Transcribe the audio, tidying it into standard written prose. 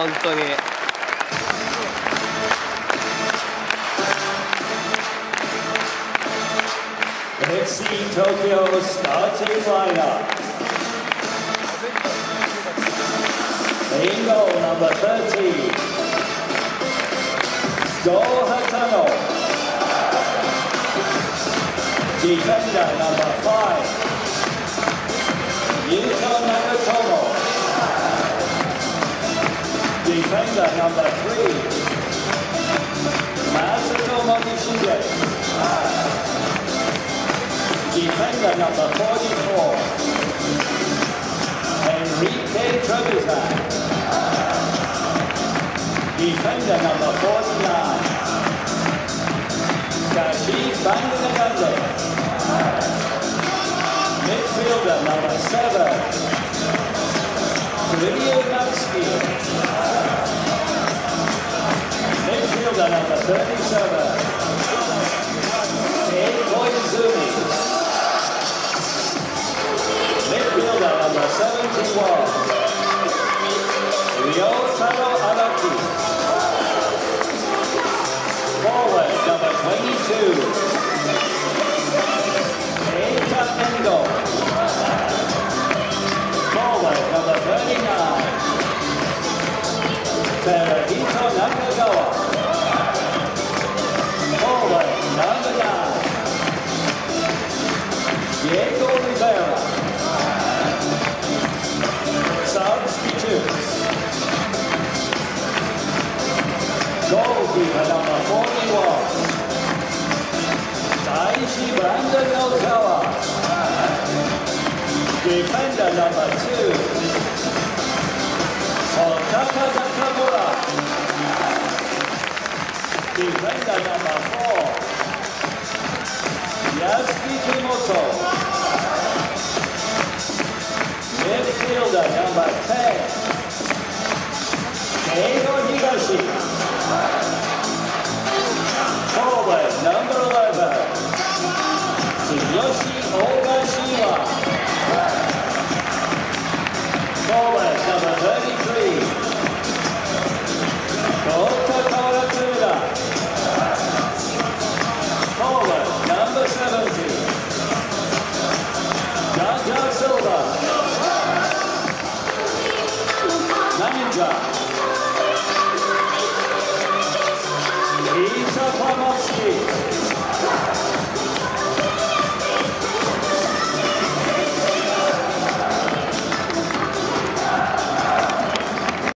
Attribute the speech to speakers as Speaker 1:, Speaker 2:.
Speaker 1: 本当に。
Speaker 2: Let's see Tokyo starting lineup. In goal, number 30, Go Hatano. Defender, number 5, Yuto Nagatomo. Defender, number 3, Masato Morishige. Defender number 44, Enrique Trebizond. Defender number 49, Kashif Banganagande. Midfielder number 7, Lydia Matsky. Midfielder number 37, Ed Koizumi. Midfielder number 71, Ryotaro Araki. Forward number 22, Eita Endo. Forward number 39, Teruhito Nakagawa. Forward number 9, Diego Rivera. Substitutes. Goalkeeper number 41, Taishi Brandon Nozawa. Defender number 2, Otaka Nakamura. Defender number 4, Yasuki Kimoto. Midfielder number 10, Eigo Higashi. Forward number 11, Tsuyoshi Ogashiwa. Forward number 33, Kota Karatsuda. Forward number 70, Jaja Silva. Manager, Ita Pamowski.